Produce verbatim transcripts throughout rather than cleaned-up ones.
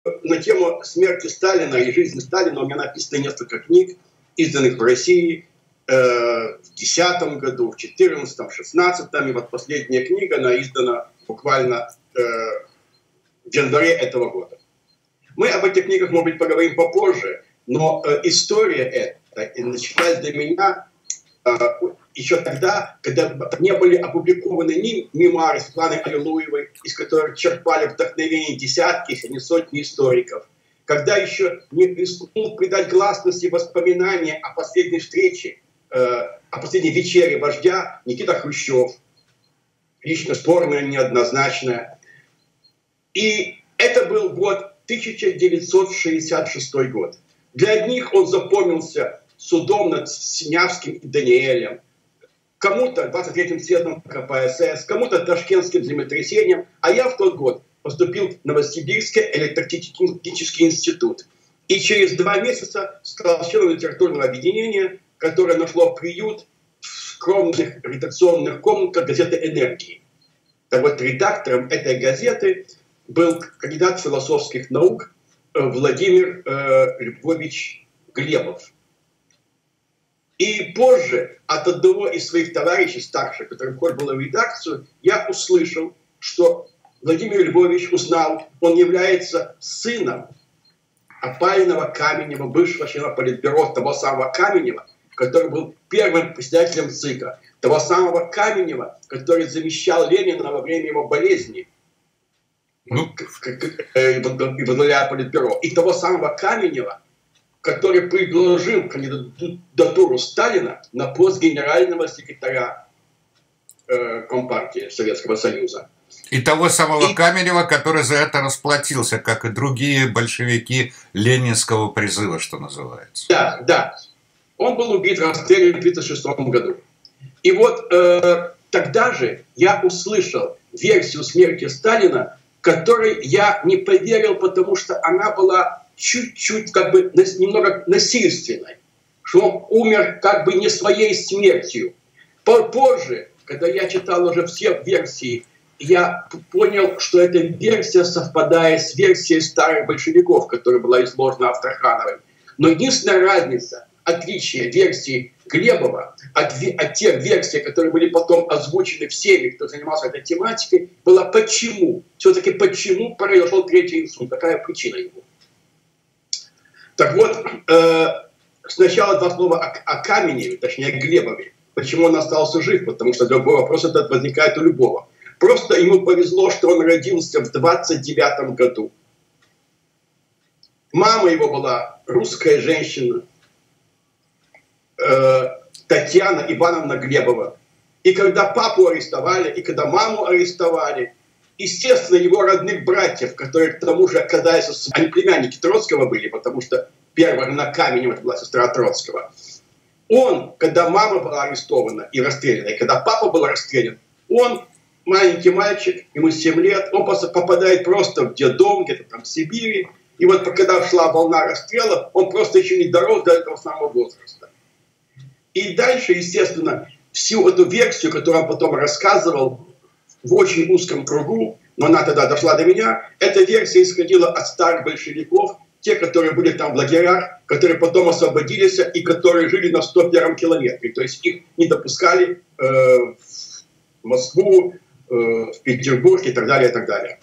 на тему смерти Сталина и жизни Сталина у меня написано несколько книг, изданных в России э, в две тысячи десятом году, в две тысячи четырнадцатом, в две тысячи шестнадцатом. И вот последняя книга, она издана буквально э, в январе этого года. Мы об этих книгах, может быть, поговорим попозже, но э, история эта началась для меня э, еще тогда, когда не были опубликованы ни мемуары Светланы Аллилуевой, из которых черпали вдохновение десятки, если не сотни историков, когда еще не рискнул придать гласности воспоминания о последней встрече, э, о последней вечере вождя Никита Хрущев, лично спорная, неоднозначная. И это был год тысяча девятьсот шестьдесят шестой год. Для одних он запомнился судом над Синявским и Даниэлем, кому-то двадцать третьим съездом ка пэ эс эс, кому-то ташкентским землетрясением, а я в тот год поступил в Новосибирский электротехнический институт. И через два месяца стал членом литературного объединения, которое нашло приют в скромных редакционных комнатах газеты «Энергии». Так вот, редактором этой газеты был кандидат философских наук Владимир э, Львович Глебов. И позже от одного из своих товарищей старших, который входил в редакцию, я услышал, что Владимир Львович узнал, он является сыном опального Каменева, бывшего члена политбюро, того самого Каменева, который был первым председателем ЦИКа, того самого Каменева, который замещал Ленина во время его болезни, ну, и возглавляя политбюро, и того самого Каменева, который предложил кандидатуру Сталина на пост генерального секретаря э, Компартии Советского Союза. И того самого и... Каменева, который за это расплатился, как и другие большевики ленинского призыва, что называется. Да, да. Он был убит, расстрелян в тридцать шестом году. И вот э, тогда же я услышал версию смерти Сталина, которой я не поверил, потому что она была чуть-чуть, как бы, немного насильственной, что он умер как бы не своей смертью. Позже, когда я читал уже все версии, я понял, что эта версия совпадает с версией старых большевиков, которая была изложена Авторхановой. Но единственная разница, отличие версии Глебова от, от тех версий, которые были потом озвучены всеми, кто занимался этой тематикой, была почему. Все-таки почему произошел третий инсульт, какая причина его. Так вот, э, сначала два слова о, о Каменеве, точнее о Глебове. Почему он остался жив? Потому что любой вопрос этот возникает у любого. Просто ему повезло, что он родился в двадцать девятом году. Мама его была русская женщина, э, Татьяна Ивановна Глебова. И когда папу арестовали, и когда маму арестовали, естественно, его родных братьев, которые к тому же оказались, они племянники Троцкого были, потому что первая жена Каменева была сестра Троцкого. Он, когда мама была арестована и расстреляна, и когда папа был расстрелян, он, маленький мальчик, ему семь лет, он попадает просто в детдом, где-то там в Сибири. И вот когда шла волна расстрела, он просто еще не дорос до этого самого возраста. И дальше, естественно, всю эту версию, которую он потом рассказывал в очень узком кругу, но она тогда дошла до меня, эта версия исходила от старых большевиков, те, которые были там в лагерях, которые потом освободились и которые жили на сто первом километре. То есть их не допускали э, в Москву, э, в Петербург и так далее, и так далее.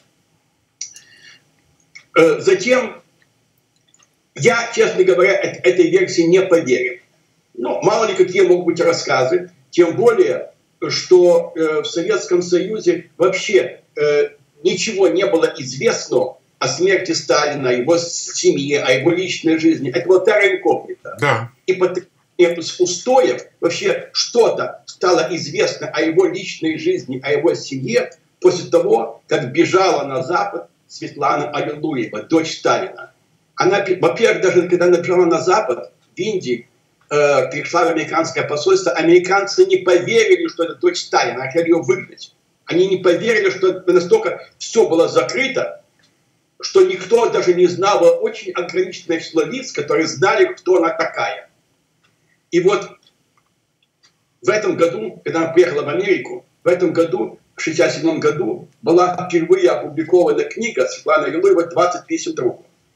Э, затем, я, честно говоря, этой версии не поверил. Ну, мало ли какие могут быть рассказы, тем более, что э, в Советском Союзе вообще э, ничего не было известно о смерти Сталина, о его семье, о его личной жизни. Это было терра инкогнита. Да. И под устоев вообще что-то стало известно о его личной жизни, о его семье после того, как бежала на Запад Светлана Аллилуева, дочь Сталина. Она, во-первых, даже когда она бежала на Запад, в Индии, э, пришла в американское посольство, американцы не поверили, что это дочь Сталина, хотели ее выгнать. Они не поверили, что настолько все было закрыто, что никто даже не знал, было очень ограниченное число лиц, которые знали, кто она такая. И вот в этом году, когда она приехала в Америку, в этом году, в шестьдесят седьмом году, была впервые опубликована книга Светланы Аллилуевой «двадцать писем другу».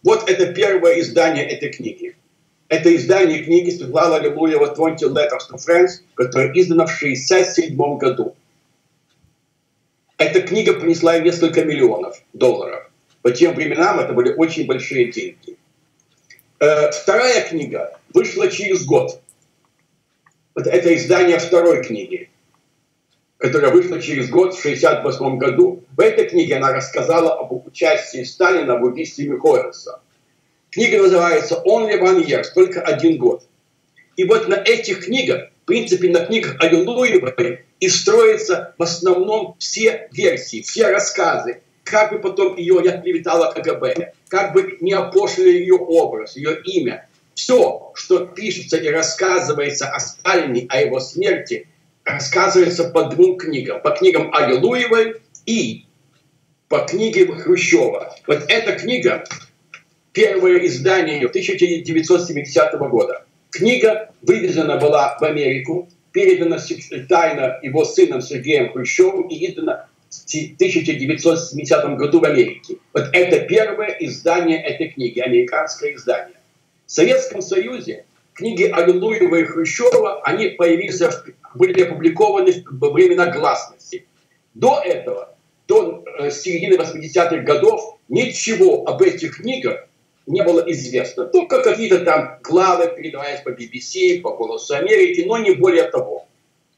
Вот это первое издание этой книги. Это издание книги Светлана Аллилуева «Twenty Letters to Friends», которое издано в шестьдесят седьмом году. Эта книга принесла им несколько миллионов долларов. По тем временам это были очень большие деньги. Вторая книга вышла через год. Вот это издание второй книги, которая вышла через год, в шестьдесят восьмом году. В этой книге она рассказала об участии Сталина в убийстве Михоэлса. Книга называется «Only one year», только один год. И вот на этих книгах, в принципе, на книгах Аллилуевой, и строятся в основном все версии, все рассказы, как бы потом ее не отклеветало КГБ, как бы не опошлили ее образ, ее имя. Все, что пишется и рассказывается о Сталине, о его смерти, рассказывается по двум книгам. По книгам Аллилуевой и по книге Хрущева. Вот эта книга, первое издание ее тысяча девятьсот семидесятого года. Книга вывезена была в Америку, передана тайно его сыном Сергеем Хрущевым и издана в тысяча девятьсот семидесятом году в Америке. Вот это первое издание этой книги, американское издание. В Советском Союзе книги Аллилуева и Хрущева, они появились, были опубликованы во времена гласности. До этого, до середины восьмидесятых годов, ничего об этих книгах не было известно. Только какие-то там главы передавались по би би си, по «Голосу Америки», но не более того.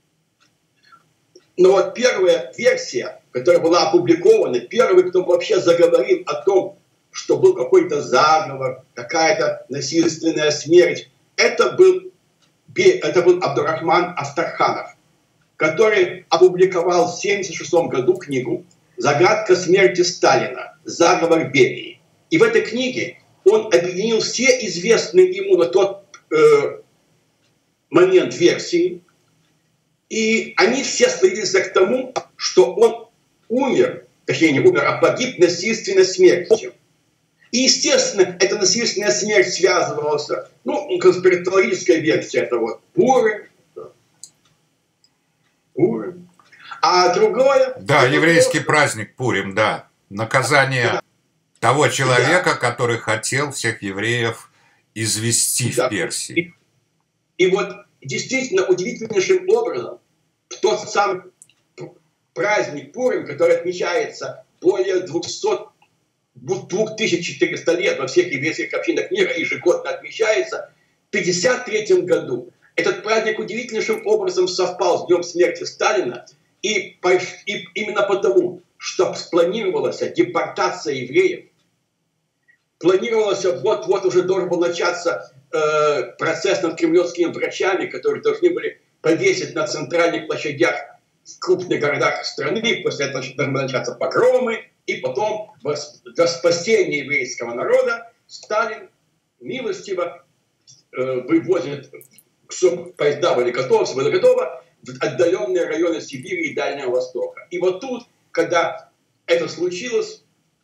Но вот первая версия, которая была опубликована, первый, кто вообще заговорил о том, что был какой-то заговор, какая-то насильственная смерть, это был, это был Абдурахман Афтарханов, который опубликовал в семьдесят шестом году книгу «Загадка смерти Сталина. Заговор Берии». И в этой книге он объединил все известные ему на тот э, момент версии, и они все сводились к тому, что он умер, точнее не умер, а погиб насильственной смертью. И, естественно, эта насильственная смерть связывалась, ну, конспирологическая версия, это вот Пурим, Пурим. А другое... Да, еврейский праздник Пурим, да. Наказание да. того человека, да. который хотел всех евреев извести да. в Персии. И, и вот действительно удивительнейшим образом в тот самый праздник Пурим, который отмечается более двухсот две тысячи четыреста лет во всех еврейских общинах мира, ежегодно отмечается, в пятьдесят третьем году этот праздник удивительнейшим образом совпал с днем смерти Сталина, и, и именно потому, что спланировалась депортация евреев, планировалось, вот-вот уже должен был начаться э, процесс над кремлевскими врачами, которые должны были повесить на центральных площадях в крупных городах страны, после этого должны начаться погромы, и потом для спасения еврейского народа Сталин милостиво э, вывозит, чтобы поезда были готовы, все было готово, в отдаленные районы Сибири и Дальнего Востока. И вот тут, когда это случилось,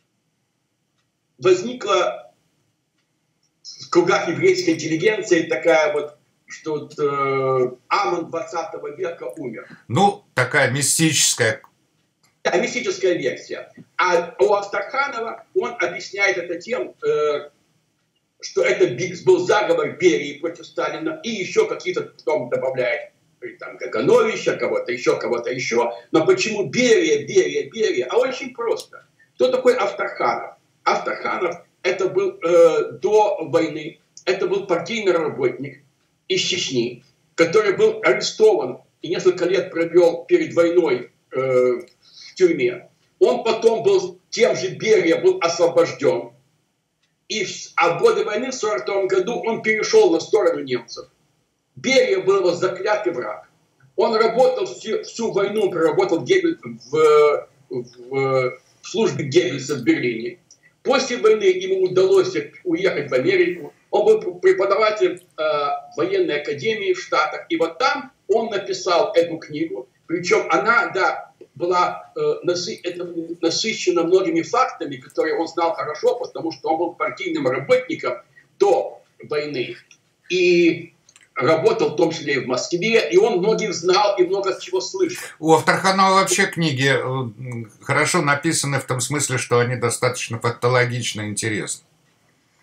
возникла в кругах еврейской интеллигенции такая вот, что вот, э, Амон двадцатого века умер. Ну, такая мистическая. Да, мистическая версия. А у Афтарханова он объясняет это тем, э, что это был заговор Берии против Сталина, и еще какие-то потом добавляет там Кагановича, кого-то еще, кого-то еще. Но почему Берия, Берия, Берия? А очень просто. Кто такой Афтарханов? Афтарханов это был э, до войны, это был партийный работник из Чечни, который был арестован и несколько лет провел перед войной э, в тюрьме. Он потом был, тем же Берия был освобожден. И в, а в годы войны в сорок втором году он перешел на сторону немцев. Берия был его заклятый враг. Он работал всю, всю войну, проработал Геббель, в, в, в службе Геббельса в Берлине. После войны ему удалось уехать в Америку. Он был преподавателем э, военной академии в Штатах. И вот там он написал эту книгу. Причем она, да, была э, насы, это, насыщена многими фактами, которые он знал хорошо, потому что он был партийным работником до войны. И работал в том числе и в Москве, и он многих знал и много чего слышал. У Афтарханова вообще книги хорошо написаны в том смысле, что они достаточно фактологично интересны.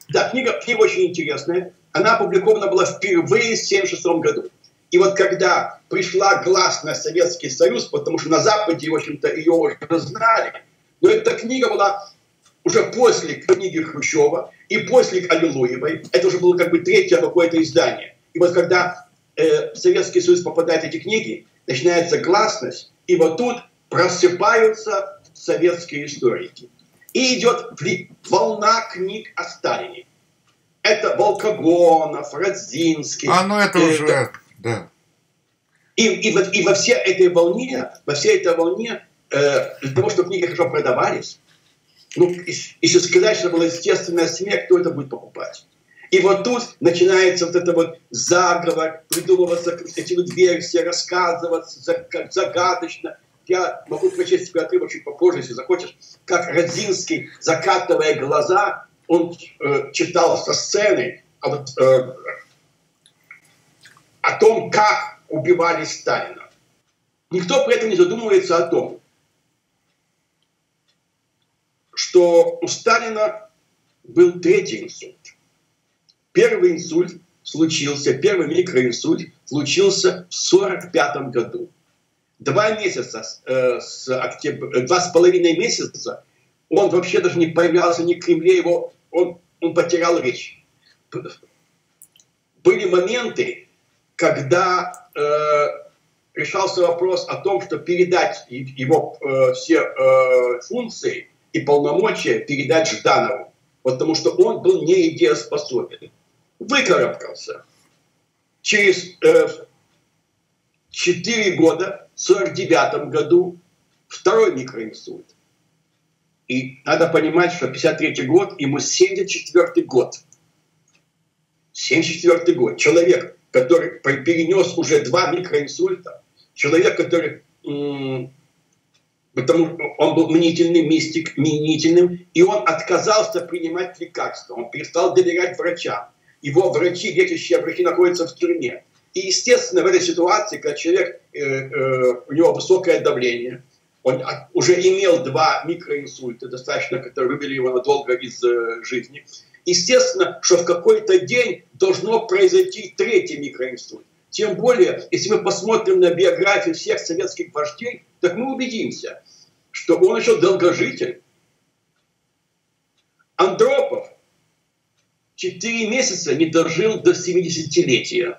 Да, книга, книга очень интересная. Она опубликована была впервые в тысяча девятьсот семьдесят шестом году. И вот когда пришла гласность Советский Союз, потому что на Западе, в общем-то, ее уже знали, но эта книга была уже после книги Хрущева и после Аллилуевой. Это уже было как бы третье какое-то издание. И вот когда э, в Советский Союз попадают эти книги, начинается гласность, и вот тут просыпаются советские историки. И идет волна книг о Сталине. Это Волкогонов, Радзинский. А, ну это э, уже, да. И, и, и, и во всей этой волне, во всей этой волне, э, для того, чтобы книги хорошо продавались, ну, если сказать, что была естественная смерть, кто это будет покупать? И вот тут начинается вот это вот заговор, придумываться эти вот версии, рассказываться загадочно. Я могу прочесть тебе отрывок чуть попозже, если захочешь, как Радзинский, закатывая глаза, он э, читал со сцены о, вот, э, о том, как убивали Сталина. Никто при этом не задумывается о том, что у Сталина был третий инсульт. Первый инсульт случился, первый микроинсульт случился в сорок пятом году. Два месяца, э, с октября, два с половиной месяца он вообще даже не появлялся ни в Кремле, его, он, он потерял речь. Были моменты, когда э, решался вопрос о том, что передать его э, все э, функции и полномочия передать Жданову, потому что он был недееспособен. Выкарабкался. Через э, четыре года, в сорок девятом году, второй микроинсульт. И надо понимать, что пятьдесят третий год, ему семьдесят четвёртый год. семьдесят четвёртый год. Человек, который перенес уже два микроинсульта, человек, который, потому он был мнительным, мистик, мнительным, и он отказался принимать лекарства, он перестал доверять врачам. Его врачи, лечащие врачи, находятся в тюрьме. И, естественно, в этой ситуации, когда человек, э, э, у него высокое давление, он уже имел два микроинсульта, достаточно, которые вывели его надолго из э, жизни, естественно, что в какой-то день должно произойти третий микроинсульт. Тем более, если мы посмотрим на биографии всех советских вождей, так мы убедимся, что он еще долгожитель. Андропов четыре месяца не дожил до семидесятилетия.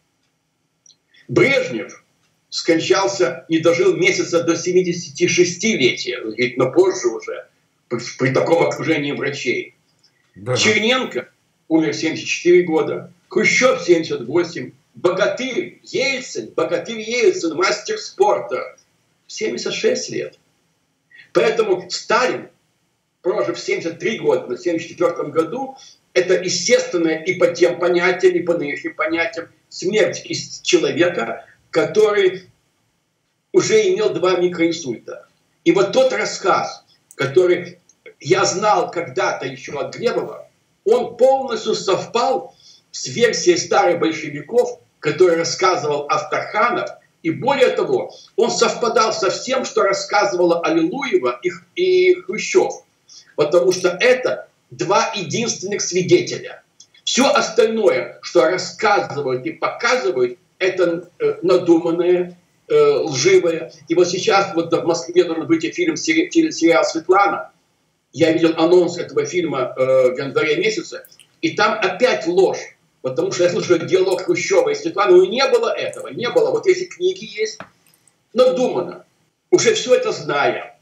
Брежнев скончался, не дожил месяца до семидесятишестилетия, но позже уже, при, при таком окружении врачей. Да. Черненко умер в семьдесят четыре года, Хрущев семьдесят восемь, Богатырь Ельцин, Богатырь Ельцин, мастер спорта, семьдесят шесть лет. Поэтому Сталин, прожив семьдесят три года, на семьдесят четвёртом году, это естественное и по тем понятиям, и по нынешним понятиям смерть из человека, который уже имел два микроинсульта. И вот тот рассказ, который я знал когда-то еще от Глебова, он полностью совпал с версией старых большевиков, который рассказывал Авторханов, и более того, он совпадал со всем, что рассказывала Аллилуева и, и Хрущев, потому что это два единственных свидетеля. Все остальное, что рассказывают и показывают, это э, надуманное, э, лживое. И вот сейчас вот в Москве должен выйти фильм, сериал «Светлана». Я видел анонс этого фильма э, в январе месяце, и там опять ложь. Потому что я слушаю диалог Хрущева и Светланы, и не было этого, не было. Вот эти книги есть, надумано. Уже все это зная,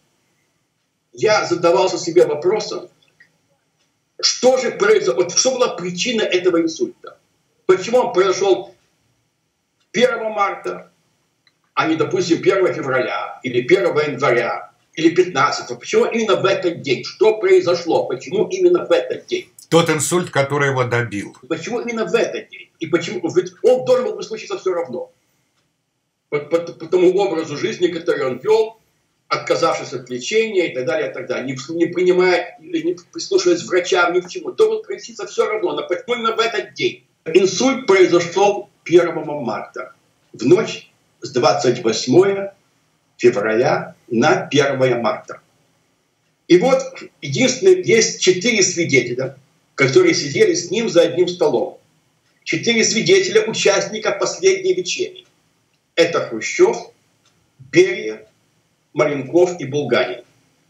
я задавался себе вопросом, что же произошло, вот что была причина этого инсульта? Почему он произошел первого марта, а не, допустим, первого февраля, или первого января, или пятнадцатого? Почему именно в этот день? Что произошло? Почему именно в этот день? Тот инсульт, который его добил. Почему именно в этот день? И почему? Ведь он должен был бы случиться все равно. По, по, по тому образу жизни, который он вел, отказавшись от лечения и так далее, и так далее, не, не принимая, не прислушиваясь к врачам, ни к чему. Должен произойти все равно. Но почему именно в этот день? Инсульт произошел первого марта, в ночь с двадцать восьмого февраля на первое марта. И вот единственное, есть четыре свидетеля, которые сидели с ним за одним столом. Четыре свидетеля, участника последней вечери. Это Хрущев, Берия, Маленков и Булганин.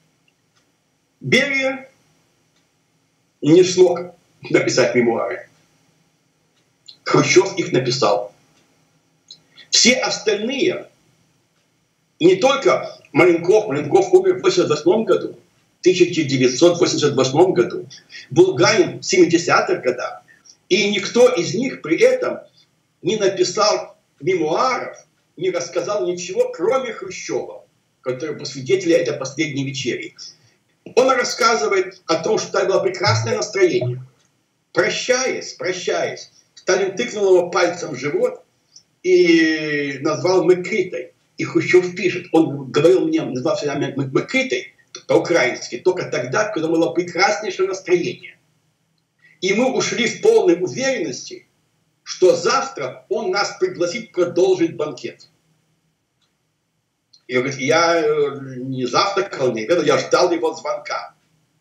Берия не смог написать мемуары. Хрущев их написал. Все остальные, не только Маленков, Маленков умер в восемьдесят восьмом году, в тысяча девятьсот восемьдесят восьмом году, Булганин в семидесятых годах, и никто из них при этом не написал мемуаров, не рассказал ничего, кроме Хрущева, который был свидетелем этой последней вечери. Он рассказывает о том, что там было прекрасное настроение. Прощаясь, прощаясь, Сталин тыкнул его пальцем в живот и назвал Микитой. И Хрущев пишет, он говорил мне, назвал себя Микитой по-украински, только тогда, когда было прекраснейшее настроение. И мы ушли в полной уверенности, что завтра он нас пригласит продолжить банкет. И он говорит, я не завтракал, не обедал, я ждал его звонка.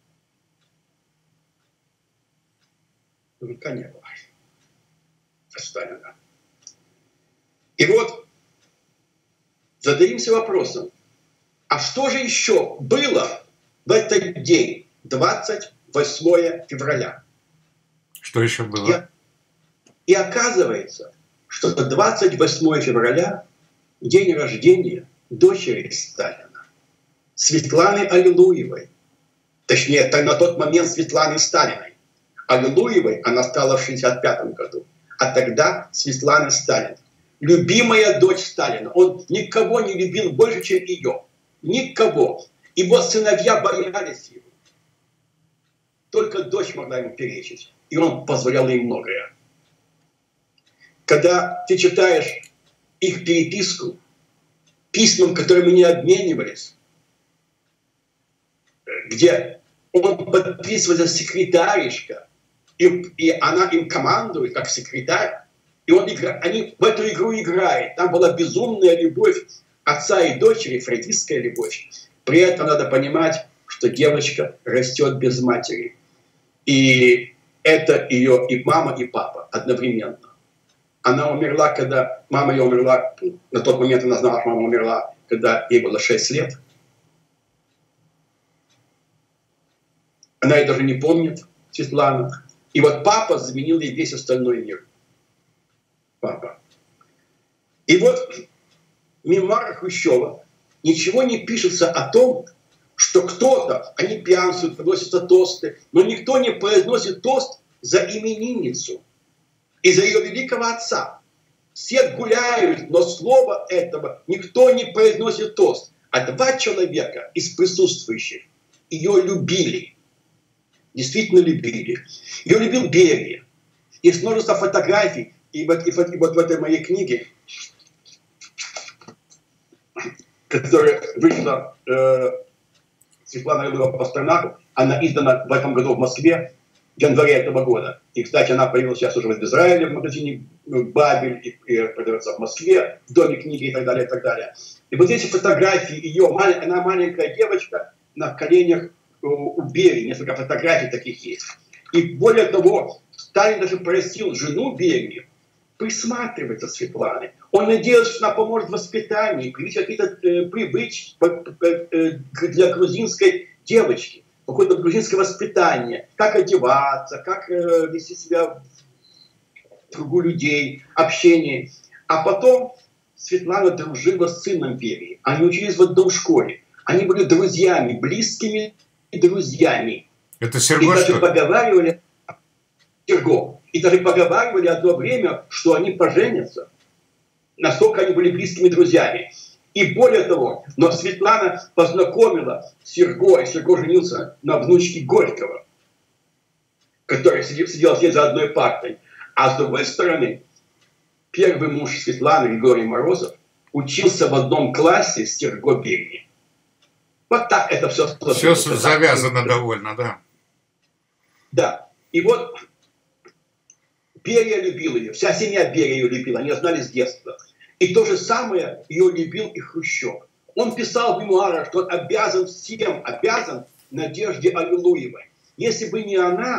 Звонка не было. Сталина. И вот зададимся вопросом, а что же еще было в этот день, двадцать восьмое февраля? Что еще было? И, и оказывается, что двадцать восьмое февраля день рождения дочери Сталина, Светланы Аллилуевой. Точнее, на тот момент Светланы Сталиной. Аллилуевой она стала в шестьдесят пятом году. А тогда Светлана Сталин. Любимая дочь Сталина. Он никого не любил больше, чем ее. Никого. Его сыновья боялись его. Только дочь могла ему перечить. И он позволял ей многое. Когда ты читаешь их переписку, письмам, которыми они обменивались, где он подписывается секретаришка, и, и она им командует, как секретарь, и он игра, они в эту игру играют. Там была безумная любовь отца и дочери, фрейдистская любовь. При этом надо понимать, что девочка растет без матери. И это ее и мама, и папа одновременно. Она умерла, когда мама ее умерла, на тот момент она знала, что мама умерла, когда ей было шесть лет. Она ее даже не помнит, Светлана. И вот папа заменил ей весь остальной мир. Папа. И вот в мемуарах Хрущева ничего не пишется о том, что кто-то, они пьянствуют, приносятся тосты, но никто не произносит тост за именинницу и за ее великого отца. Все гуляют, но слова этого никто не произносит тост. А два человека из присутствующих ее любили. Действительно любили. Ее любил Берия. Есть множество фотографий. И вот, и, вот, и вот в этой моей книге, которая вышла э, Светлана Аллилуева Пастернаку, она издана в этом году в Москве, в январе этого года. И, кстати, она появилась сейчас уже в Израиле, в магазине Бабель, и, и продается в Москве, в Доме книги и так далее, и так далее. И вот эти фотографии ее, она маленькая девочка, на коленях у Берии, несколько фотографий таких есть. И более того, Сталин даже просил жену Берии присматривать за Светланой. Он надеялся, что она поможет в воспитании, привить какие-то э, привычки э, для грузинской девочки, какое-то грузинское воспитание, как одеваться, как э, вести себя в кругу людей, общение. А потом Светлана дружила с сыном Берии. Они учились в одном школе. Они были друзьями, близкими друзьями. Это Серго, и даже что ли? поговаривали, Серго, и даже поговаривали одно время, что они поженятся. Настолько они были близкими друзьями. И более того, но Светлана познакомила Серго, и Серго женился на внучке Горького, который сидел, сидел с ней за одной партой. А с другой стороны, первый муж Светланы, Григорий Морозов, учился в одном классе с Серго Берией. Вот так это все сложилось. Все завязано довольно, да. Да. И вот Берия любил ее, вся семья Берия ее любила, они знали с детства. И то же самое ее любил и Хрущев. Он писал в мемуарах, что он обязан всем, обязан Надежде Аллилуевой. Если бы не она,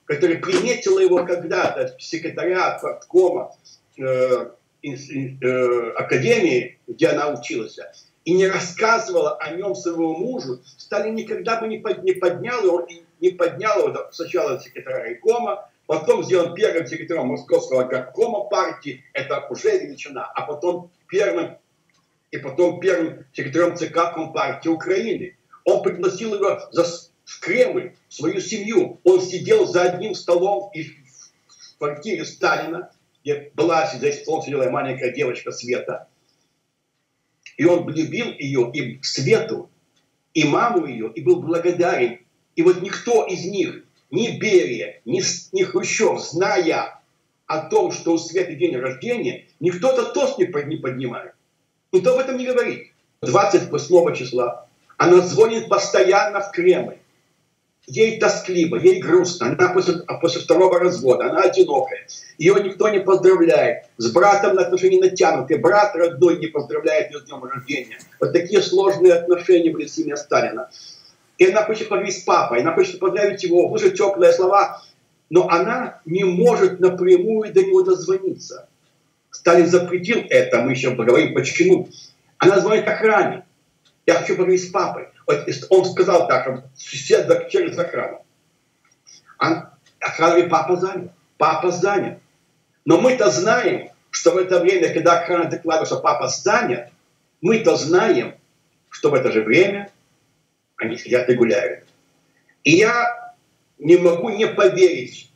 которая приметила его когда-то, секретаря парткома э, э, академии, где она училась, и не рассказывала о нем своему мужу, Сталин никогда бы не, под, не поднял его, не поднял его сначала секретаря райкома, потом сделал первым секретарем Московского горкома партии, это уже величина, а потом первым, и потом первым секретарем ЦК Компартии Украины. Он пригласил его за, в Кремль, в свою семью. Он сидел за одним столом в квартире Сталина, где была, за столом сидела маленькая девочка Света. И он любил ее, и Свету, и маму ее, и был благодарен. И вот никто из них, ни Берия, ни, ни Хрущев, зная о том, что у Светы день рождения, никто-то тост не поднимает. Никто об этом не говорит. двадцать восьмого числа она звонит постоянно в Кремль. Ей тоскливо, ей грустно. Она после, после второго развода, она одинокая. Ее никто не поздравляет. С братом отношения натянуты. Брат родной не поздравляет ее с днем рождения. Вот такие сложные отношения были в семье Сталина. И она хочет поговорить с папой, она хочет поздравить его, услышать теплые слова. Но она не может напрямую до него дозвониться. Сталин запретил это, мы еще поговорим, почему. Она звонит охране. Я хочу поговорить с папой. Вот он сказал так, что сосед через охрану. Охрана говорит, папа занят. Папа занят. Но мы-то знаем, что в это время, когда охрана докладывает, что папа занят, мы-то знаем, что в это же время они сидят и гуляют. И я не могу не поверить.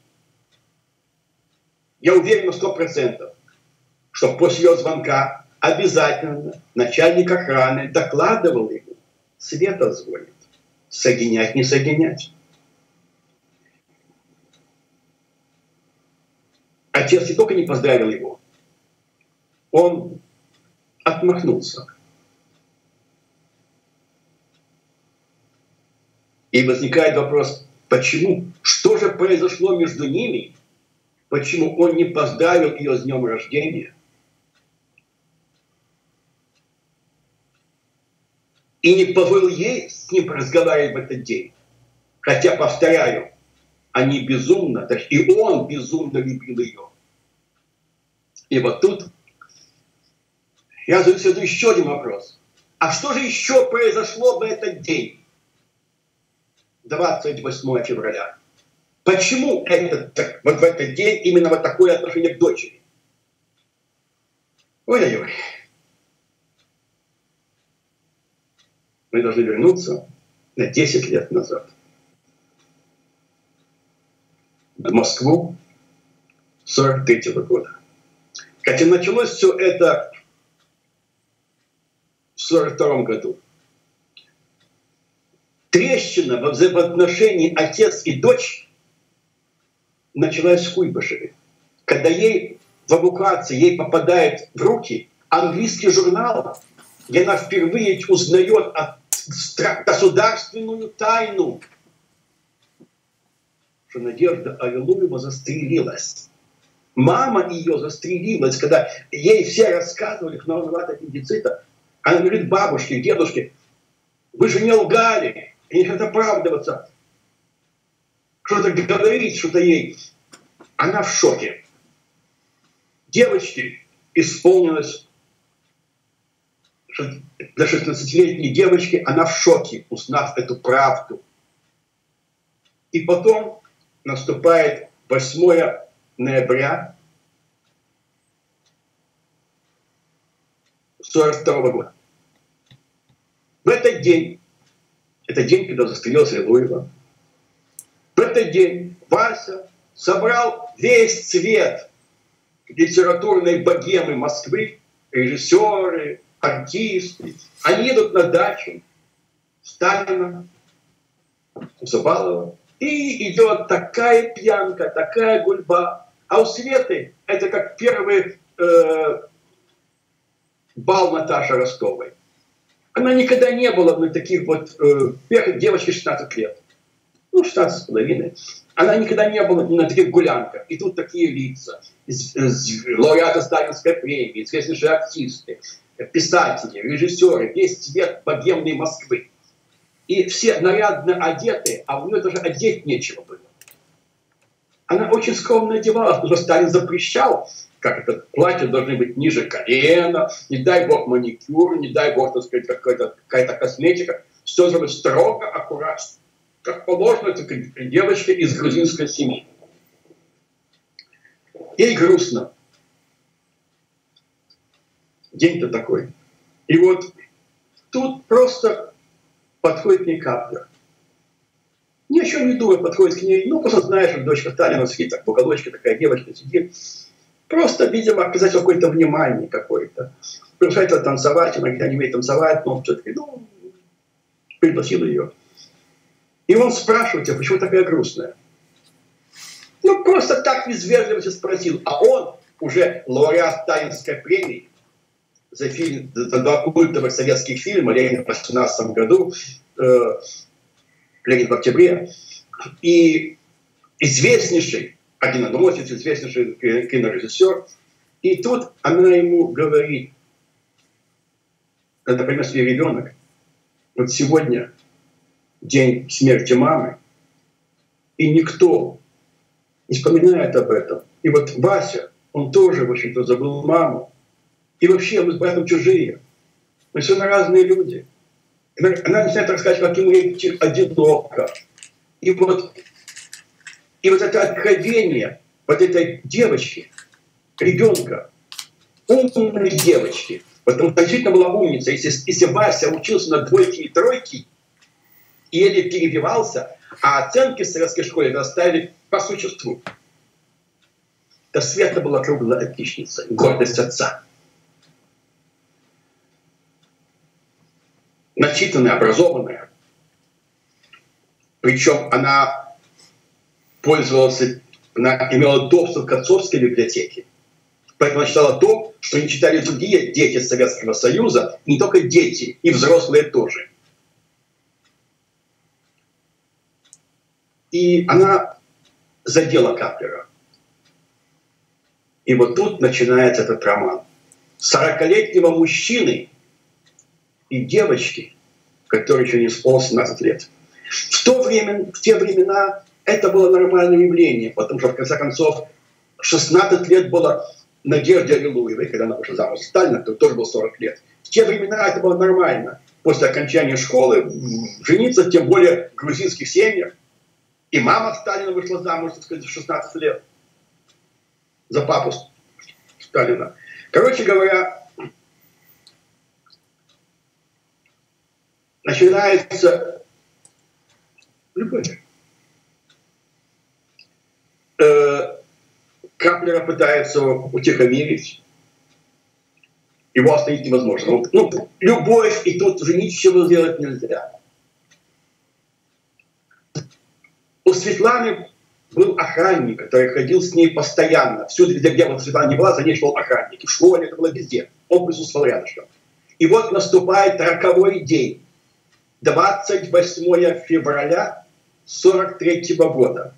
Я уверен на сто процентов, что после ее звонка обязательно начальник охраны докладывал ему. Света звонит. Соединять, не соединять. Отец не только не поздравил его, он отмахнулся. И возникает вопрос, почему? Что же произошло между ними? Почему он не поздравил ее с днем рождения? И не позволил ей с ним разговаривать в этот день. Хотя, повторяю, они безумно, и он безумно любил ее. И вот тут я задаю себе еще один вопрос. А что же еще произошло в этот день? двадцать восьмого февраля. Почему этот, вот в этот день именно вот такое отношение к дочери? Ой-ой-ой. Мы должны вернуться на десять лет назад. В Москву сорок третьего года. Хотя началось все это в сорок втором году. Трещина во взаимоотношении отец и дочь началась в Куйбышеве. Когда ей в эвакуации ей попадает в руки английский журнал, где она впервые узнает о государственную тайну, что Надежда Аллилуева застрелилась. Мама ее застрелилась, когда ей все рассказывали, что она умерла от аппендицита. Она говорит бабушке, дедушке, вы же не лгали, и не хотят оправдываться. Что-то говорить, что-то ей. Она в шоке. Девочке исполнилось, для шестнадцатилетней девочки, она в шоке, узнав эту правду. И потом наступает восьмое ноября сорок второго года. В этот день, это день, когда застрелился Аллилуева, в этот день Вася собрал весь цвет литературной богемы Москвы, режиссеры, артисты. Они едут на дачу Сталина, Забалова, и идет такая пьянка, такая гульба. А у Светы это как первый э, бал Наташи Ростовой. Она никогда не была на таких вот... Э, девочке шестнадцать лет. Ну, шестнадцать с половиной. Она никогда не была на таких гулянках. И тут такие лица. Лауреаты Сталинской премии, известнейшие артисты, писатели, режиссеры, весь цвет богемной Москвы. И все нарядно одеты, а у нее даже одеть нечего было. она очень скромно одевалась, потому что Сталин запрещал, как это, платья должны быть ниже колена, не дай бог маникюр, не дай бог, так сказать, какая-то, какая-то косметика. Все должно быть строго, аккуратно, как положено это девочке из грузинской семьи. Ей грустно. День-то такой. И вот тут просто подходит к ней Каплер. Ни о чем не думая, подходит к ней. Ну, просто знаешь, что дочка Сталина сидит, так в уголочке такая девочка сидит. Просто, видимо, оказать какое-то внимание какое-то. Приглашает ее танцевать, она не умеет танцевать, но все-таки, ну, пригласил ее. И он спрашивает тебя, почему такая грустная? Ну, просто так из вежливости спросил. А он уже лауреат Сталинской премии за, фильм, за два культовых советских фильма «Ленин» в восемнадцатом году, э, «Ленин в октябре», и известнейший одиноносец, известнейший кинорежиссер. И тут она ему говорит, это например, свой ребенок, вот сегодня день смерти мамы, и никто не вспоминает об этом. И вот Вася, он тоже, в общем-то, забыл маму. И вообще мы с братом чужие. Мы все на разные люди. Она, она начинает рассказывать, как ему одиноко. И вот, и вот это откровение вот этой девочки, ребенка, умной девочки, потому что действительно была умница. Если, если Вася учился на двойки и тройки, и еле перебивался, а оценки в советской школе доставили по существу. То Света была круглая отличница, гордость отца. Начитанная, образованная. Причем она пользовалась, она имела доступ к отцовской библиотеке. Поэтому она читала то, что не читали другие дети Советского Союза, не только дети, и взрослые тоже. И она задела Каплера. И вот тут начинается этот роман. сорокалетнего мужчины и девочки, которой еще не исполнилось семнадцать лет. В, то время, в те времена это было нормальное явление, потому что, в конце концов, шестнадцать лет было Надежде Аллилуевой, когда она вышла замуж Сталина, то тоже было сорок лет. В те времена это было нормально. После окончания школы жениться, тем более в грузинских семьях. И мама Сталина вышла замуж, так сказать, в шестнадцать лет. За папу Сталина. Короче говоря, начинается любовь. Э, Каплера пытается утихомирить. Его остановить невозможно. Ну, любовь, и тут уже ничего сделать нельзя. У Светланы был охранник, который ходил с ней постоянно. Всюду, где, где Светлана не была, за ней шел охранник. И в школе это было везде. Он присутствовал рядышком. И вот наступает роковой день. двадцать восьмое февраля сорок третьего года.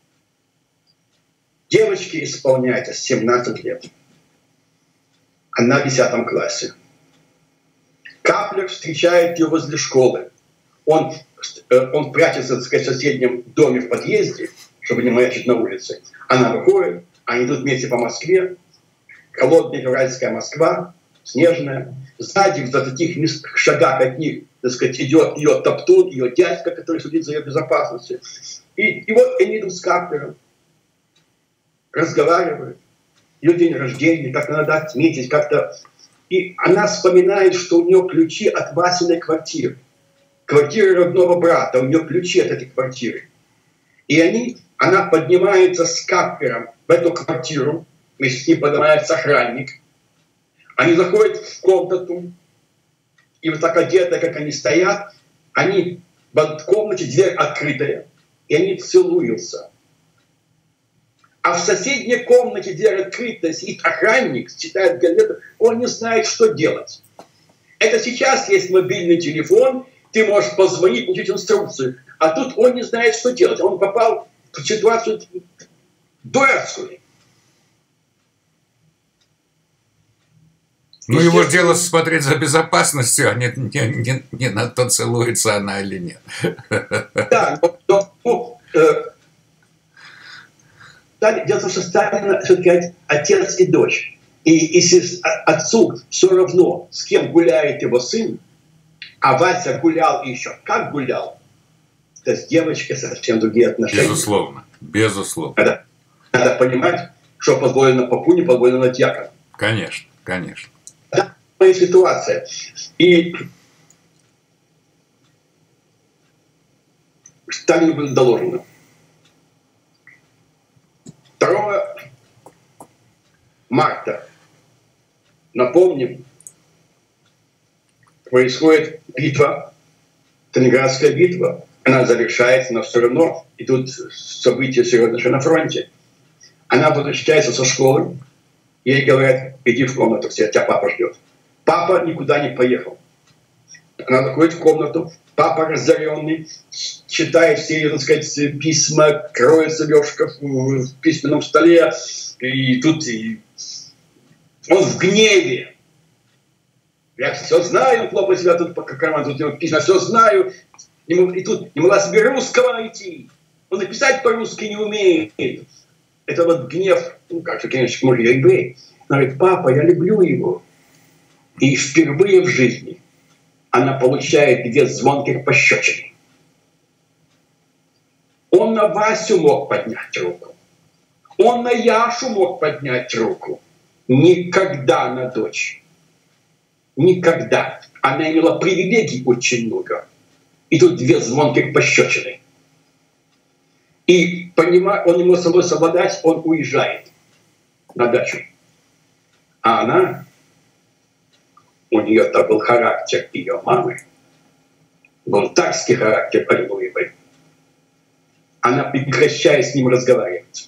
Девочке исполняется семнадцать лет. Она в десятом классе. Каплер встречает ее возле школы. Он, он прячется, так сказать, в соседнем доме в подъезде, чтобы не маячить на улице. Она выходит, они идут вместе по Москве. Холодная февральская Москва, снежная. Сзади, в таких шагах от них, так сказать, идет ее топтун, ее дядька, который следит за ее безопасностью. И, и вот они идут с Каплером, разговаривают. Ее день рождения, как надо отметить, как-то. И она вспоминает, что у нее ключи от Васиной квартиры. Квартиры родного брата, у нее ключи от этой квартиры. И они, она поднимается с Каплером в эту квартиру, вместе с ним поднимается охранник. Они заходят в комнату, и вот так одетые, как они стоят, они в комнате, дверь открытая, и они целуются. А в соседней комнате, дверь открытая, сидит охранник, читает газету, он не знает, что делать. Это сейчас есть мобильный телефон, ты можешь позвонить, получить инструкцию. А тут он не знает, что делать. Он попал в ситуацию дурацкую. Ну, его же дело смотреть за безопасностью, а не, не, не, не на то, целуется она или нет. Да, но, но ну, э, Сталин, дело в том, что Сталин все-таки отец и дочь. И если отцу все равно, с кем гуляет его сын, а Вася гулял и еще как гулял, то с девочкой совсем другие отношения. Безусловно, безусловно. Надо, надо понимать, что позволено попу, не позволено дьякону. Конечно, конечно. Да, такая ситуация. И Сталину было доложено. второго марта, напомним, происходит битва, Сталинградская битва. Она завершается, но все равно идут события серьезные на фронте. Она возвращается со школы, ей говорят: иди в комнату, все, тебя папа ждет. Папа никуда не поехал. Она заходит в комнату, папа разоренный, читает все ее, так сказать, письма, кроется лёжка в письменном столе, и тут и он в гневе. Я все знаю, хлопает себя тут по карману, тут его письма, все знаю. И тут не могла себе русского найти. Он написать по-русски не умеет. Это вот гнев, ну как же, конечно, может, я еврей. Она говорит: папа, я люблю его. И впервые в жизни она получает две звонких пощечины. Он на Васю мог поднять руку. Он на Яшу мог поднять руку. Никогда на дочь. Никогда. Она имела привилегий очень много. И тут две звонких пощечины. И понимая, он не может с собой совладать, он уезжает на дачу. А она, у нее-то был характер ее мамы, бунтарский характер Аллилуевой. Она прекращает с ним разговаривать.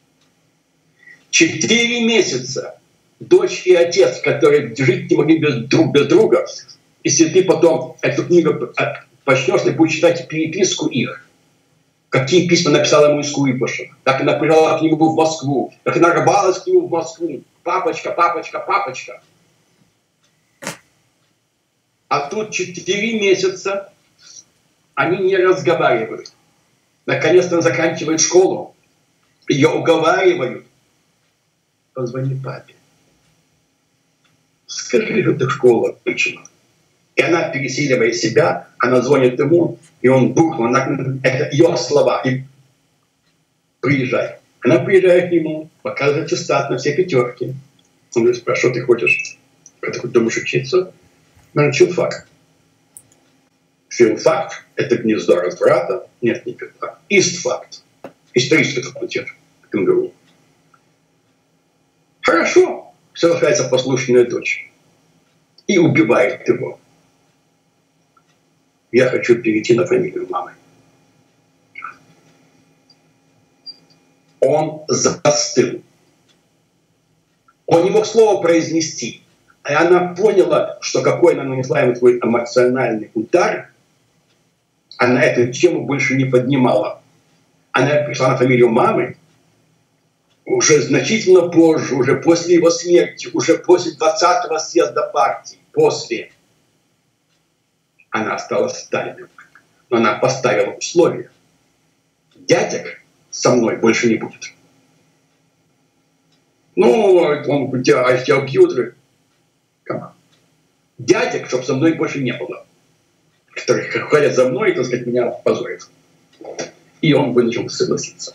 Четыре месяца дочь и отец, которые жить не могли без, друг без друга, если ты потом эту книгу почнешь, ты будешь читать переписку их, какие письма написала ему из Куйбышева, как она приезжала к нему в Москву, как она рвалась к нему в Москву. Папочка, папочка, папочка. А тут четыре месяца они не разговаривают. Наконец-то она заканчивает школу. Ее уговаривают: позвони папе. Скажи, что ты в школу отключена. И она, пересиливая себя, она звонит ему, и он бухнул. Она, это ее слова. И приезжай. Она приезжает к нему, показывает аттестат на все пятерки. Он говорит: а что ты хочешь? Ты хоть думаешь учиться? Он говорит: филфак. Филфак — это гнездо разврата. Нет, не филфак. Истфакт. Исторический факультет в эм гэ у. Хорошо. Соглашается послушная дочь. И убивает его. Я хочу перейти на фамилию мамы. Он застыл. Он не мог слова произнести. И она поняла, что какой она нанесла ему твой эмоциональный удар, она эту тему больше не поднимала. Она пришла на фамилию мамы уже значительно позже, уже после его смерти, уже после двадцатого съезда партии, после. Она осталась Сталиным. Но она поставила условия: дядек со мной больше не будет. Ну, он тебя, а тебя убьют. Дядек, чтобы со мной больше не было, которые ходят за мной и, так сказать, меня позорят. И он вынужден согласиться.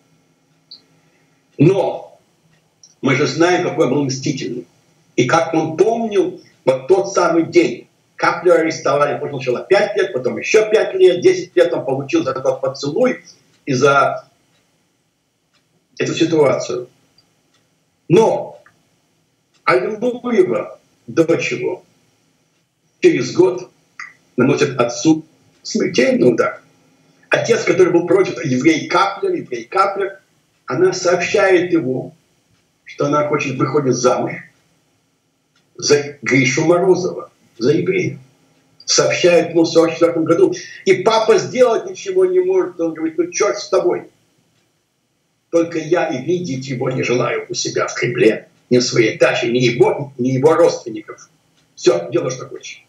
Но мы же знаем, какой он был мстительный. И как он помнил вот тот самый день. Каплера арестовали, потом сначала пять лет, потом еще пять лет, десять лет он получил за этот поцелуй и за эту ситуацию. Но Аллилуева, дочь его, через год наносит отцу смертельный удар. Отец, который был против, еврей Каплер, еврей Каплер, она сообщает ему, что она хочет, выходит замуж за Гришу Морозова, за еврея. Сообщает ему в сорок четвёртом году. И папа сделать ничего не может. Он говорит: ну черт с тобой. Только я и видеть его не желаю у себя в Кремле, ни в своей даче, ни его, ни его родственников. Все, делай, что хочешь.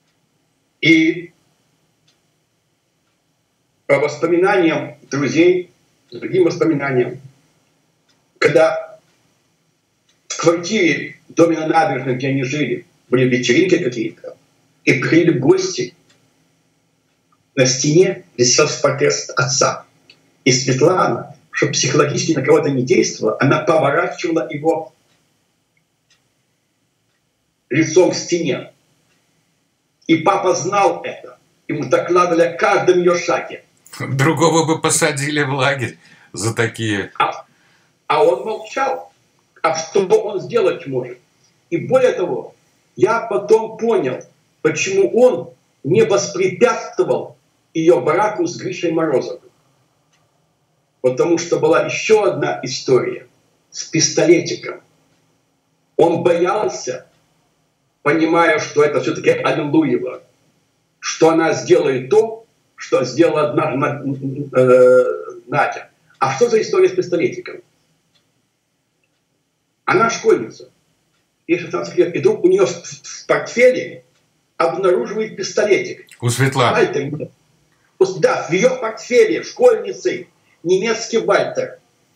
И по воспоминаниям друзей, другим воспоминаниям. Когда в квартире, в доме на набережной, где они жили, были вечеринки какие-то, и приходили гости, на стене висел портрет отца. И Светлана, чтобы психологически на кого-то не действовала, она поворачивала его лицом к стене. И папа знал это. Ему докладывали о каждом ее шаге. Другого бы посадили в лагерь за такие... А, а он молчал. А что он сделать может? И более того, я потом понял, почему он не воспрепятствовал ее браку с Гришей Морозовым. Потому что была еще одна история с пистолетиком. Он боялся, понимая, что это все-таки Аллилуева, что она сделает то, что сделала однажды э, Надя. А что за история с пистолетиком? Она школьница, ей шестнадцать лет, и вдруг у нее в, в портфеле обнаруживает пистолетик. У Светланы. Вальтер. Да, в ее портфеле школьницы немецкий Вальтер.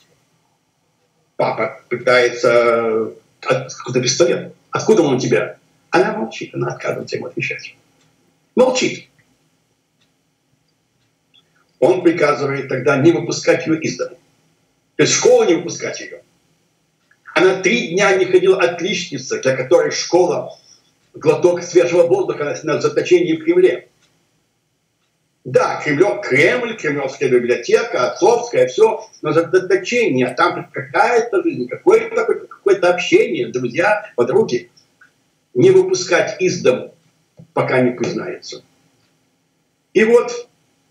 Папа пытается... Откуда пистолет? Откуда он у тебя? Она молчит, она отказывается ему отвечать. Молчит. Он приказывает тогда не выпускать ее из дома. То есть в школу не выпускать ее. Она три дня не ходила, отличница, для которой школа глоток свежего воздуха на заточении в Кремле. Да, Кремль, Кремль, Кремлевская библиотека, отцовская, все, но заточение, а там какая-то жизнь, какое-то, какое-то общение, друзья, подруги. Не выпускать из дому, пока не признается. И вот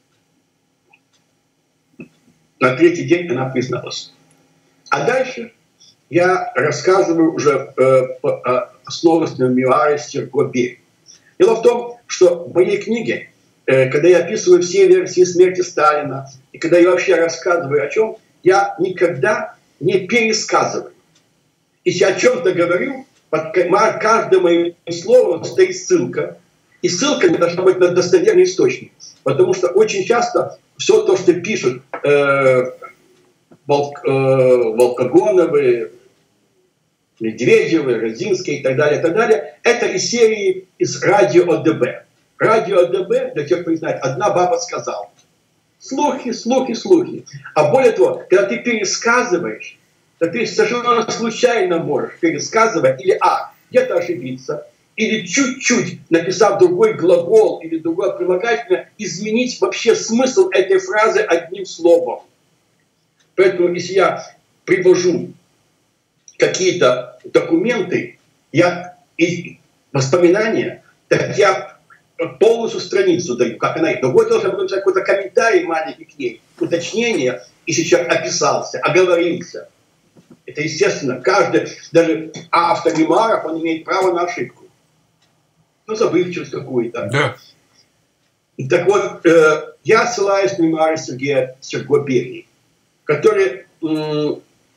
на третий день она призналась. А дальше я рассказываю уже э, по основанном мемуаре Серго Берия. Дело в том, что в моей книге, э, когда я описываю все версии смерти Сталина, и когда я вообще рассказываю о чем, я никогда не пересказываю. Если о чем-то говорю, под каждым моим словом стоит ссылка. И ссылка не должна быть на достоверный источник. Потому что очень часто все то, что пишут э, Волк, э, Волкогоновы, Медведевы, Родзинские и так далее, и так далее, это из серии из радио ОДБ. Радио ОДБ, для тех, кто не знает, одна баба сказала. Слухи, слухи, слухи. А более того, когда ты пересказываешь, то ты совершенно случайно можешь, пересказывать, или а, где-то ошибиться, или чуть-чуть, написав другой глагол или другое прилагательное, изменить вообще смысл этой фразы одним словом. Поэтому, если я привожу какие-то документы, я, и воспоминания, так я полностью страницу даю, как она. Другой должен быть какой-то комментарий маленький к ней, уточнение, если человек описался, оговорился. Это естественно. Каждый, даже автор мемуаров, он имеет право на ошибку. Ну, забывчивость какую-то. Да. Так вот, э, я ссылаюсь на мемуары Сергея Серго Берии, который... Э,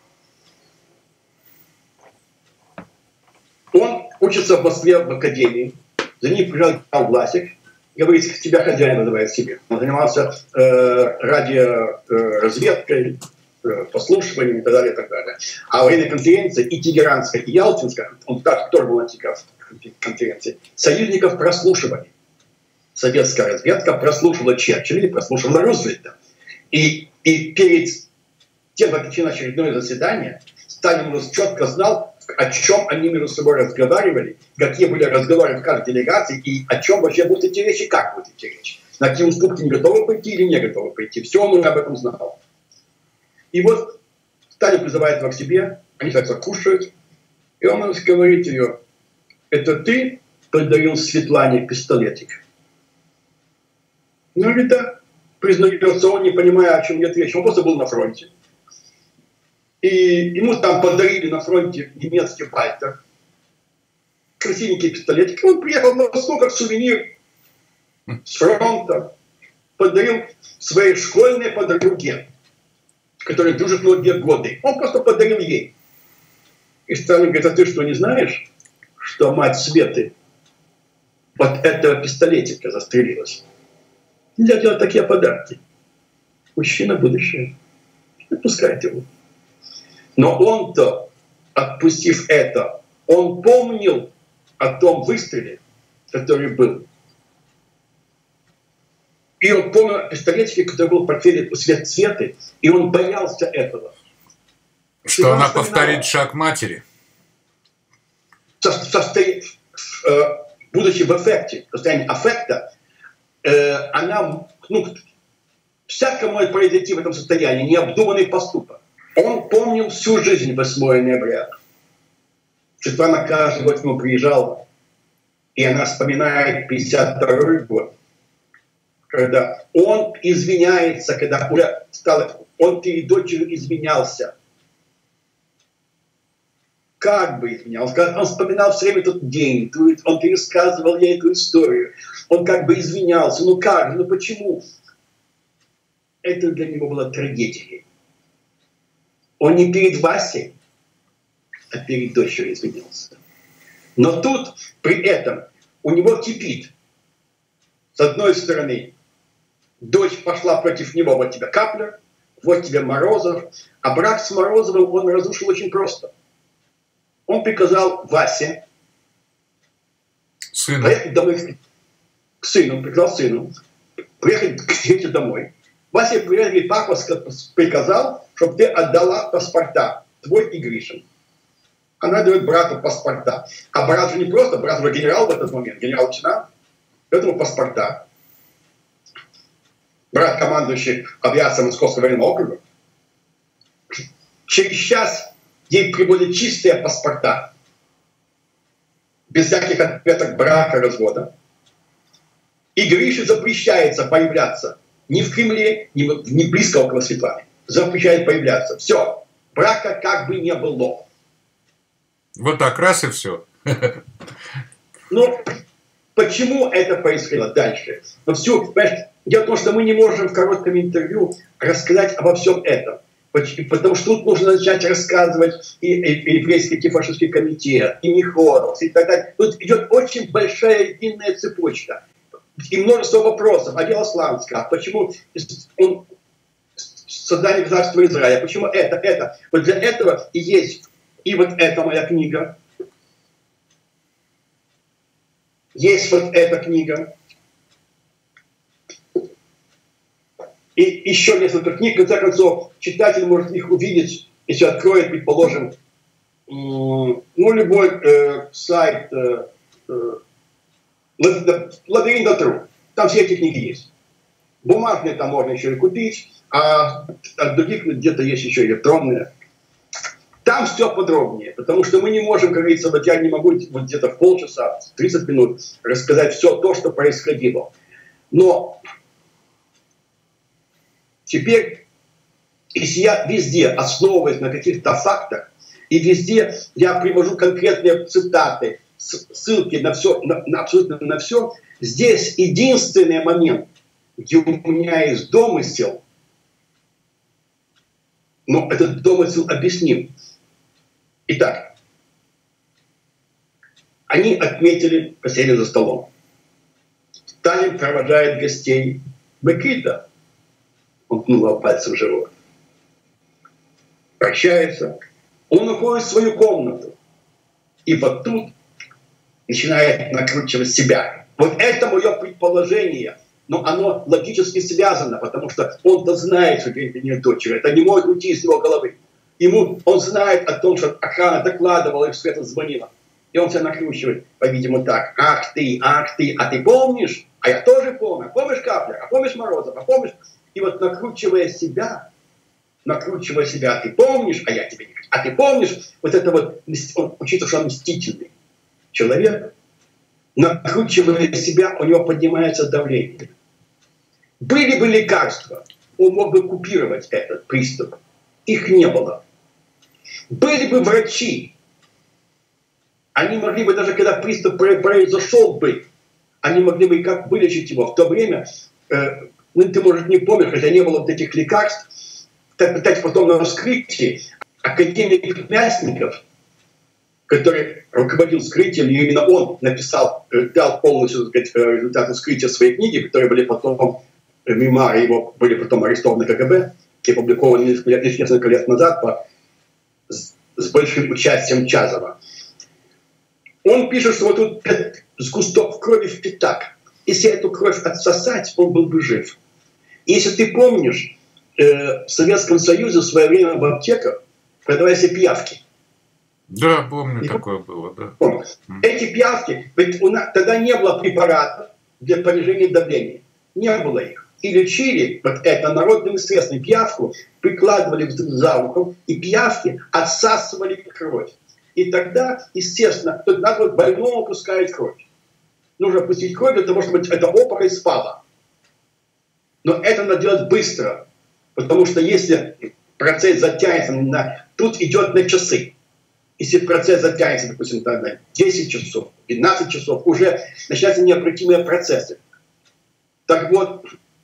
он учится в Москве в академии. За ним приезжал Власик. Говорит, тебя хозяин называет себе. Он занимался э, радиоразведкой, э, послушиванием и так далее, и так далее. А во время конференции и Тегеранской, и Ялтинской, он так тоже был на конференции, союзников прослушивали. Советская разведка прослушивала Черчилля, прослушивала Рузвельта. И, и перед тем, как идти на очередное заседание, Сталин уже четко знал, о чем они между собой разговаривали, какие были разговоры в каждой делегации, и о чем вообще будут идти речи, как будут идти речи. На какие уступки не готовы пойти или не готовы пойти. Все он уже об этом знал. И вот Сталин призывает его к себе, они так кушают, и он говорит ее: это ты подарил Светлане пистолетик? Ну, или да, признается он, не понимая, о чем идет речь. Он просто был на фронте. И ему там подарили на фронте немецкий Вальтер. Красивенький пистолетик. И он приехал в Москву как сувенир с фронта. Подарил своей школьной подруге, которая дружит многие годы. Он просто подарил ей. И Сталин говорит: а ты что, не знаешь, что мать Светы от этого пистолетика застрелилась? Нельзя делать такие подарки. Мужчина будущее. Отпускает его. Но он-то, отпустив это, он помнил о том выстреле, который был. И он помнил о пистолете, который был в портфеле «Свет цветы», и он боялся этого. Что она повторит шаг матери. Со, состоит, э, будучи в эффекте, в состоянии аффекта, э, она, ну, всяко может произойти в этом состоянии необдуманный поступок. Он помнил всю жизнь восьмого ноября. Светлана каждый год к нему приезжала, и она вспоминает пятьдесят второй год, когда он извиняется, когда уже стало, он перед дочерью извинялся. Как бы извинялся? Он вспоминал все время тот день, он пересказывал ей эту историю, он как бы извинялся. Ну как же, ну почему? Это для него была трагедия. Он не перед Васей, а перед дочерью извинялся. Но тут при этом у него кипит. С одной стороны, дочь пошла против него, вот тебе Каплер, вот тебе Морозов. А брак с Морозовым он разрушил очень просто. Он приказал Васе сыну. Поехать домой к сыну, приказал сыну, приехать к Свете домой. Вася приехал, папа приказал, чтобы ты отдала паспорта, твой и Гришин. Она дает брату паспорта. А брат же не просто, брат уже генерал в этот момент, генерал-лейтенант, поэтому паспорта. Брат, командующий авиацией Московского военного округа. Через час ей прибыли чистые паспорта. Без всяких отметок брака, развода. И Грише запрещается появляться ни в Кремле, ни, в, ни близко около Светланы. Запрещает появляться. Все. Брака как бы не было. Вот так раз и все. Но почему это происходило дальше? Но все, понимаешь, дело в том, что мы не можем в коротком интервью рассказать обо всем этом. Потому что тут нужно начать рассказывать и, и, и еврейский антифашистский комитет, и Михоровс, и так далее. Тут идет очень большая длинная цепочка. И множество вопросов. А дело Сланска, почему он создание государства Израиля, почему это, это. Вот для этого и есть и вот эта моя книга. Есть вот эта книга. И еще несколько книг, в конце концов, читатель может их увидеть, если откроет, предположим, ну, любой э, сайт э, э, Лабиринт Дотру. Там все эти книги есть. Бумажные там можно еще и купить, а от других где-то есть еще электронные. Там все подробнее, потому что мы не можем, как говорится, вот я не могу вот где-то в полчаса, тридцать минут рассказать все то, что происходило. Но теперь, если я везде основываюсь на каких-то фактах, и везде я привожу конкретные цитаты, ссылки на все, на, на абсолютно на все, здесь единственный момент, где у меня есть домысел, но этот домысел объясним. Итак, они отметили, посели за столом. Сталин провожает гостей. Бекита, он ткнул пальцем в живот. Прощается. Он уходит в свою комнату. И вот тут начинает накручивать себя. Вот это мое предположение. Но оно логически связано, потому что он-то знает, что это не дочери. Это не может уйти из его головы. Ему, он знает о том, что охрана докладывала, и Света звонила. И он себя накручивает, по-видимому, так. Ах ты, ах ты, а ты помнишь? А я тоже помню. Помнишь Каплер? А помнишь Морозов? А помнишь? И вот накручивая себя, накручивая себя, а ты помнишь? А я тебе не хочу. А ты помнишь? Вот это вот, он, учитывая, что он мстительный человек, накручивая себя, у него поднимается давление. Были бы лекарства, он мог бы купировать этот приступ. Их не было. Были бы врачи, они могли бы, даже когда приступ произошел бы, они могли бы как вылечить его. В то время, э, ну ты, может, не помнишь, хотя не было вот этих лекарств, так, так потом на вскрытии академик Мясников, который руководил вскрытием, и именно он написал, дал полностью, так сказать, результаты вскрытия своей книги, которые были потом, мемуары его были потом арестованы КГБ, опубликованы лишь несколько лет назад по, с, с большим участием Чазова. Он пишет, что вот тут сгусток крови в пятак. Если эту кровь отсосать, он был бы жив. И если ты помнишь, э, в Советском Союзе в свое время в аптеках продавались пиявки. Да, помню, и такое было, да. Эти пиявки, ведь у нас тогда не было препаратов для понижения давления. Не было их. И лечили вот это народными средствами. Пиявку прикладывали за ухом, и пиявки отсасывали кровь. И тогда, естественно, тут надо больному пускать кровь. Нужно пустить кровь для того, чтобы эта опухоль спала. Но это надо делать быстро. Потому что если процесс затянется, на, тут идет на часы. Если процесс затянется, допустим, на десять часов, пятнадцать часов, уже начинаются необратимые процессы. Так вот,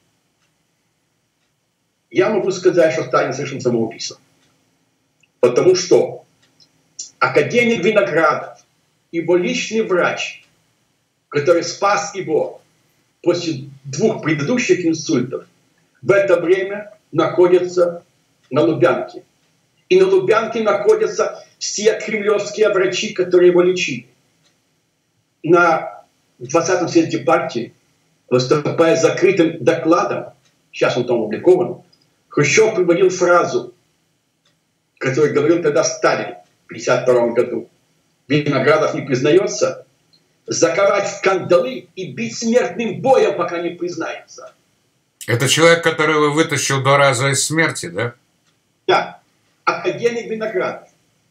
я могу сказать, что Сталин совершил самоубийство. Потому что академик Виноградов, его личный врач, который спас его после двух предыдущих инсультов, в это время находится на Лубянке. И на Лубянке находятся все кремлевские врачи, которые его лечили. На двадцатом съезде партии, выступая с закрытым докладом, сейчас он там опубликован, Хрущев приводил фразу, которую говорил тогда Сталин в пятьдесят втором году. Виноградов не признается, заковать в кандалы и бить смертным боем, пока не признается. Это человек, которого вытащил два раза из смерти, да? Да. Академик Виноградов.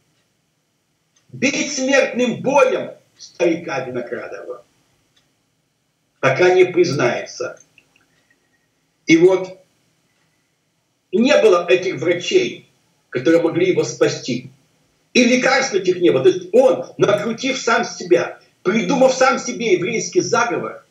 Бить смертным боем старика Виноградова, пока не признается. И вот не было этих врачей, которые могли его спасти. И лекарств этих не было. То есть он, накрутив сам себя, придумав сам себе еврейский заговор,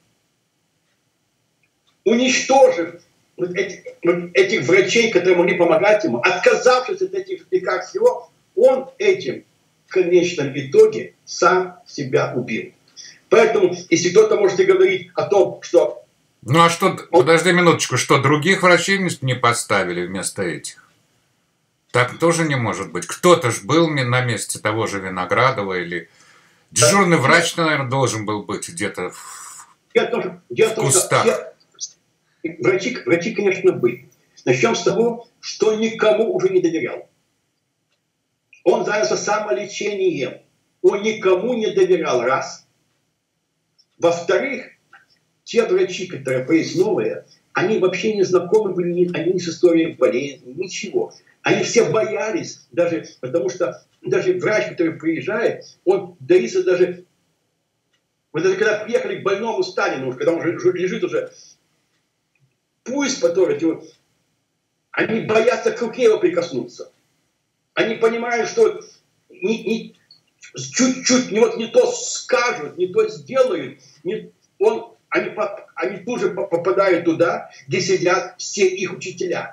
уничтожив вот эти, вот этих врачей, которые могли помогать ему, отказавшись от этих лекарств его, он этим в конечном итоге сам себя убил. Поэтому, если кто-то может говорить о том, что... Ну а что, он... подожди минуточку, что других врачей не поставили вместо этих? Так тоже не может быть. Кто-то же был на месте того же Виноградова, или дежурный да, врач, я... наверное, должен был быть где-то в, в, в кустах. Я... Врачи, врачи, конечно, были. Начнем с того, что никому уже не доверял. Он занялся самолечением. Он никому не доверял, раз. Во-вторых, те врачи, которые появились новые, они вообще не знакомы были, они не с историей болезни, ничего. Они все боялись, даже, потому что даже врач, который приезжает, он боится даже... Вот даже когда приехали к больному Сталину, когда он лежит уже, пусть поторит его, они боятся к руке его прикоснуться. Они понимают, что не, не, чуть-чуть не, вот, не то скажут, не то сделают. Не, он, они, они тут же попадают туда, где сидят все их учителя.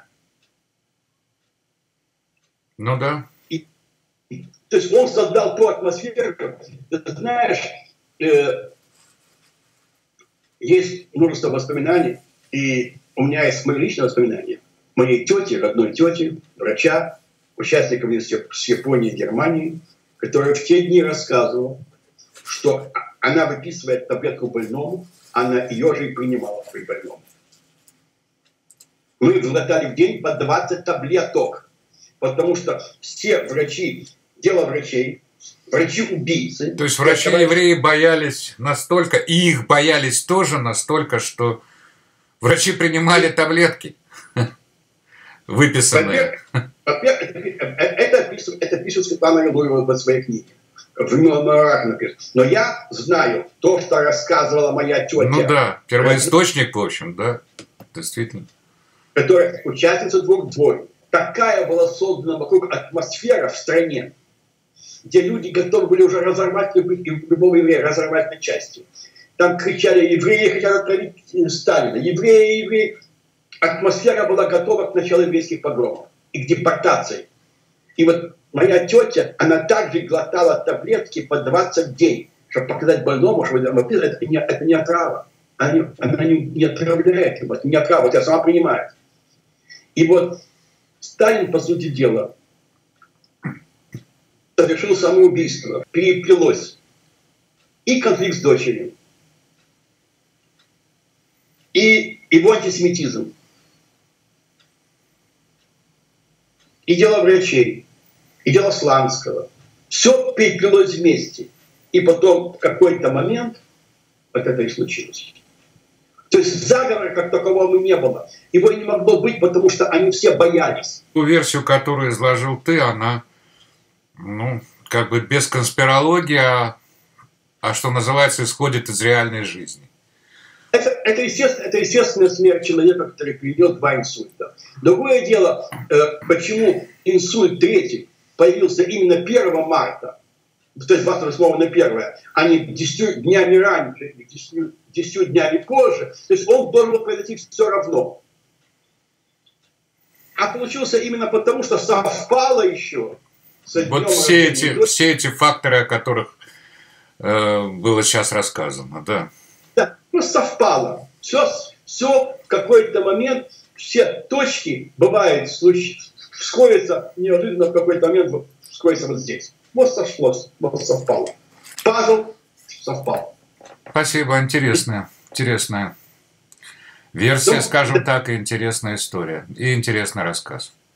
Ну да. И, и, то есть он создал ту атмосферу, ты знаешь, э, есть множество воспоминаний, и у меня есть мои личные воспоминания. Моей тети, родной тети, врача, участника с Японии и Германии, которая в те дни рассказывала, что она выписывает таблетку больному, она ее же и принимала при больном. Мы глотали в день по двадцать таблеток, потому что все врачи, дело врачей, врачи-убийцы... То есть врачи-евреи боялись настолько, и их боялись тоже настолько, что врачи принимали таблетки, выписанные. Во-первых, это, это, пишет, это пишет Светлана Ялуева в своей книге. В мемуарах написано. Но я знаю то, что рассказывала моя тетя. Ну да, первоисточник, в общем, да, действительно. Которая участница двух двойн. Такая была создана вокруг атмосфера в стране, где люди готовы были уже разорвать любого еврея, разорвать на части. Там кричали: евреи хотят отправить Сталина, евреи, евреи. Атмосфера была готова к началу еврейских погромов и к депортации. И вот моя тетя, она также глотала таблетки по двадцать дней, чтобы показать больному, что это не, это не отрава. Она, не, она не, не отравляет, это не отрава, вот я сама принимаю. И вот Сталин, по сути дела, совершил самоубийство, переплелось и конфликт с дочерью, и его антисемитизм, и дело врачей, и дело Сланского. Все переплелось вместе. И потом в какой-то момент вот это и случилось. То есть заговора как такового не было. Его и не могло быть, потому что они все боялись. Ту версию, которую изложил ты, она, ну, как бы без конспирологии, а, а что называется, исходит из реальной жизни. Это, это, естественно, это естественная смерть человека, который приведет в два инсульта. Другое дело, э, почему инсульт третий появился именно первого марта, то есть двадцать восьмого на первое, а не десятью днями раньше, десятью, десятью днями позже. То есть он должен был произойти все равно. А получился именно потому, что совпало еще. Вот все эти, все эти факторы, о которых э, было сейчас рассказано, да. Да, просто совпало. Все, все в какой-то момент, все точки, бывает, сходятся неожиданно в какой-то момент, сходятся вот здесь. Вот сошлось, вот совпало. Пазл совпал. Спасибо, интересная, интересная версия, Ну, скажем так, и интересная история, и интересный рассказ.